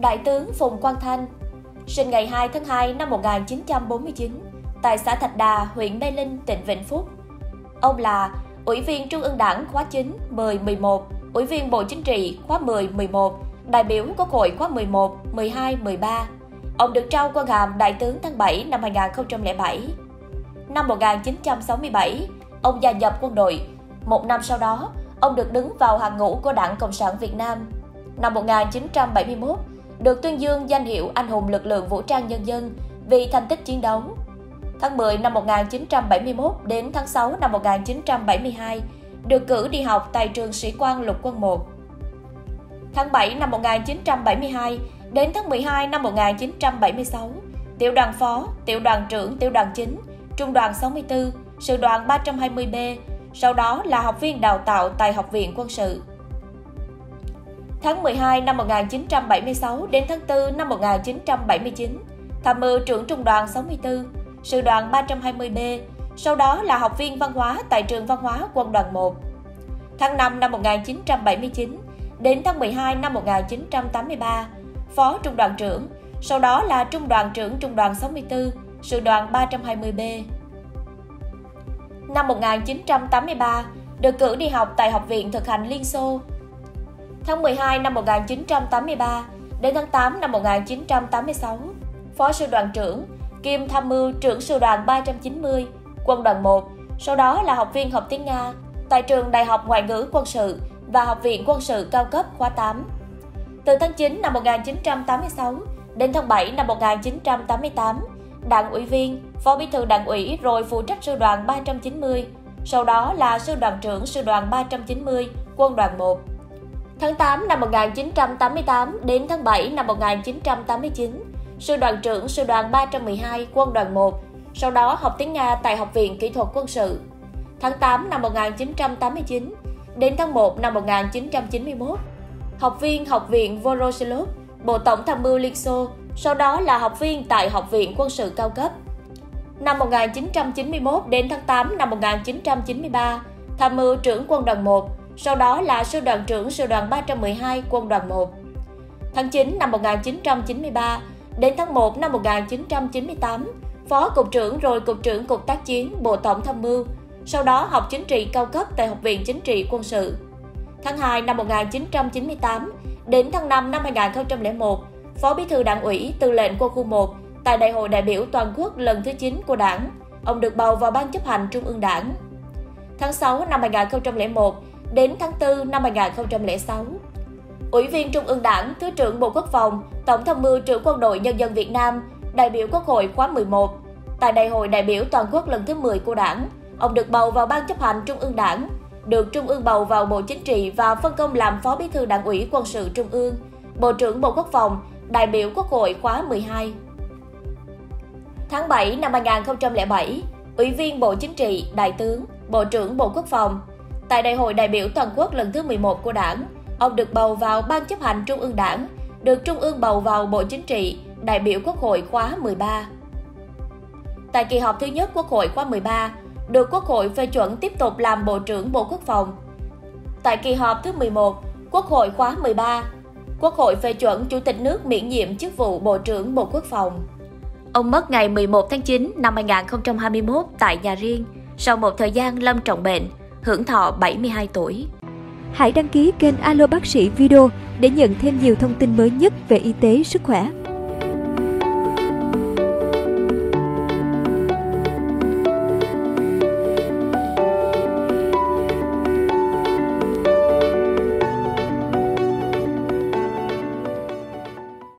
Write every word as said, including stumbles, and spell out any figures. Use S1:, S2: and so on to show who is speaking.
S1: Đại tướng Phùng Quang Thanh, sinh ngày hai tháng hai năm một nghìn chín trăm bốn mươi chín, tại xã Thạch Đà, huyện Mê Linh, tỉnh Vĩnh Phúc. Ông là Ủy viên Trung ương Đảng khóa chín, mười, mười một, Ủy viên Bộ Chính trị khóa mười, mười một, đại biểu Quốc hội khóa mười một, mười hai, mười ba. Ông được trao quân hàm Đại tướng tháng bảy năm hai nghìn không trăm lẻ bảy. Năm một nghìn chín trăm sáu mươi bảy, ông gia nhập quân đội. Một năm sau đó, ông được đứng vào hàng ngũ của Đảng Cộng sản Việt Nam. Năm một nghìn chín trăm bảy mươi mốt, được tuyên dương danh hiệu Anh hùng lực lượng vũ trang nhân dân vì thành tích chiến đấu. Tháng mười năm một nghìn chín trăm bảy mươi mốt đến tháng sáu năm một nghìn chín trăm bảy mươi hai, được cử đi học tại trường sĩ quan lục quân một. Tháng bảy năm một nghìn chín trăm bảy mươi hai đến tháng mười hai năm một nghìn chín trăm bảy mươi sáu, tiểu đoàn phó, tiểu đoàn trưởng tiểu đoàn chín, trung đoàn sáu mươi tư, sư đoàn ba trăm hai mươi B, sau đó là học viên đào tạo tại Học viện Quân sự. Tháng mười hai năm một nghìn chín trăm bảy mươi sáu đến tháng tư năm một nghìn chín trăm bảy mươi chín, tham mưu trưởng trung đoàn sáu mươi tư, sư đoàn ba trăm hai mươi B, sau đó là học viên văn hóa tại trường văn hóa quân đoàn một. Tháng năm năm một nghìn chín trăm bảy mươi chín đến tháng mười hai năm một nghìn chín trăm tám mươi ba, phó trung đoàn trưởng, sau đó là trung đoàn trưởng trung đoàn sáu mươi tư, sư đoàn ba trăm hai mươi B. Năm một nghìn chín trăm tám mươi ba, được cử đi học tại Học viện Thực hành Liên Xô. Tháng mười hai năm một nghìn chín trăm tám mươi ba đến tháng tám năm một nghìn chín trăm tám mươi sáu, phó sư đoàn trưởng, kiêm tham mưu trưởng sư đoàn ba trăm chín mươi, quân đoàn một, sau đó là học viên học tiếng Nga tại trường Đại học Ngoại ngữ Quân sự và Học viện Quân sự cao cấp khóa tám. Từ tháng chín năm một nghìn chín trăm tám mươi sáu đến tháng bảy năm một nghìn chín trăm tám mươi tám, Đảng ủy viên, phó bí thư Đảng ủy rồi phụ trách sư đoàn ba trăm chín mươi, sau đó là sư đoàn trưởng sư đoàn ba trăm chín mươi, quân đoàn một. Tháng tám năm một nghìn chín trăm tám mươi tám đến tháng bảy năm một nghìn chín trăm tám mươi chín, sư đoàn trưởng sư đoàn ba trăm mười hai, quân đoàn một, sau đó học tiếng Nga tại Học viện Kỹ thuật Quân sự. Tháng tám năm một nghìn chín trăm tám mươi chín đến tháng một năm một nghìn chín trăm chín mươi mốt, học viên Học viện Voroshilov, Bộ Tổng tham mưu Liên Xô, sau đó là học viên tại Học viện Quân sự cao cấp. Năm một nghìn chín trăm chín mươi mốt đến tháng tám năm một nghìn chín trăm chín mươi ba, tham mưu trưởng quân đoàn một, sau đó là sư đoàn trưởng sư đoàn ba trăm mười hai, quân đoàn một. Tháng chín năm một nghìn chín trăm chín mươi ba đến tháng một năm một nghìn chín trăm chín mươi tám, phó cục trưởng rồi cục trưởng Cục Tác chiến, Bộ Tổng tham mưu, sau đó học chính trị cao cấp tại Học viện Chính trị Quân sự. Tháng hai năm một nghìn chín trăm chín mươi tám đến tháng năm năm hai nghìn không trăm lẻ một, phó bí thư Đảng ủy, tư lệnh quân khu một tại Đại hội đại biểu toàn quốc lần thứ chín của Đảng. Ông được bầu vào Ban chấp hành Trung ương Đảng. Tháng sáu năm hai nghìn không trăm lẻ một đến tháng tư năm hai nghìn không trăm lẻ sáu, Ủy viên Trung ương Đảng, Thứ trưởng Bộ Quốc phòng, Tổng tham mưu trưởng Quân đội Nhân dân Việt Nam, đại biểu Quốc hội khóa mười một. Tại Đại hội đại biểu toàn quốc lần thứ mười của Đảng, ông được bầu vào Ban chấp hành Trung ương Đảng, được Trung ương bầu vào Bộ Chính trị và phân công làm Phó Bí thư Đảng ủy Quân sự Trung ương, Bộ trưởng Bộ Quốc phòng, đại biểu Quốc hội khóa mười hai. Tháng bảy năm hai nghìn không trăm lẻ bảy, Ủy viên Bộ Chính trị, Đại tướng, Bộ trưởng Bộ Quốc phòng. Tại Đại hội đại biểu toàn quốc lần thứ mười một của Đảng, ông được bầu vào Ban chấp hành Trung ương Đảng, được Trung ương bầu vào Bộ Chính trị, đại biểu Quốc hội khóa mười ba. Tại kỳ họp thứ nhất Quốc hội khóa mười ba, được Quốc hội phê chuẩn tiếp tục làm Bộ trưởng Bộ Quốc phòng. Tại kỳ họp thứ mười một, Quốc hội khóa mười ba, Quốc hội phê chuẩn Chủ tịch nước miễn nhiệm chức vụ Bộ trưởng Bộ Quốc phòng. Ông mất ngày mười một tháng chín năm hai nghìn không trăm hai mươi mốt tại nhà riêng, sau một thời gian lâm trọng bệnh, hưởng thọ bảy mươi hai tuổi.
S2: Hãy đăng ký kênh Alo Bác sĩ Video để nhận thêm nhiều thông tin mới nhất về y tế, sức khỏe.